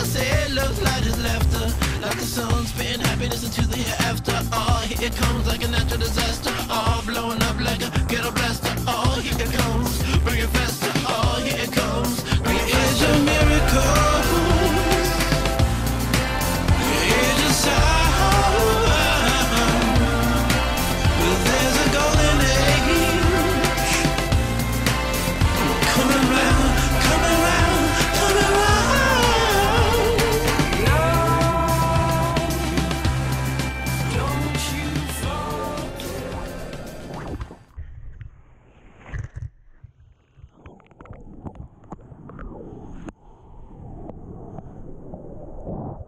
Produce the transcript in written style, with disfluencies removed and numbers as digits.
say it looks like just laughter, like the sun spin happiness into the hereafter. Oh, here it comes like a natural disaster. Oh, blowing up like a ghetto blaster. Oh, here it comes, bring it faster. Oh, here it comes, bring it faster. It's a miracle. It's a sound. Well, there's a golden age coming round, coming round, coming round. Don't you forget.